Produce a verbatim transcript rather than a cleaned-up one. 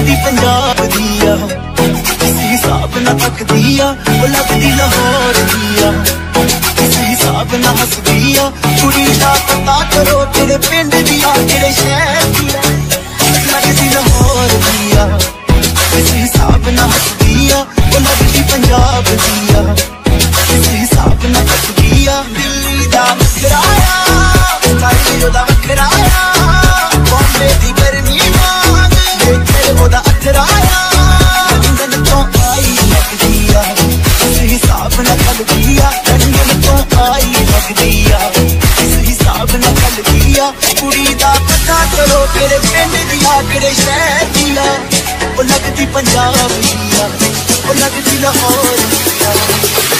लगदी पंजाब दिया, किसी हिसाब ना तकदी आ, वो लगदी लाहौर दिया, किसी हिसाब ना हसदी आ। कुड़ी दा पता करो तेरे पिंड दिया, तेरे शहर दिया, लगदी लाहौर दिया, किसी हिसाब ना हसदी आ, वो लगदी पंजाब दिया, किसी हिसाब ना तकदी आ। दिल्ली दा किराया स्टाइल ओदा वखराया, बॉम्बे दी गर्मी मांग देखे ओदा अथराया, लंदन तो आई लगदी आ, किसी हिसाब ना लगदी आ, लंदन तो आई लगदी आ, किसी हिसाब ना लगदी आ। कुड़ी दा पता करो तेरे पिंड दिया, तेरे शहर दिया, वो लगदी पंजाब दिया, वो लगदी लाहौर दिया।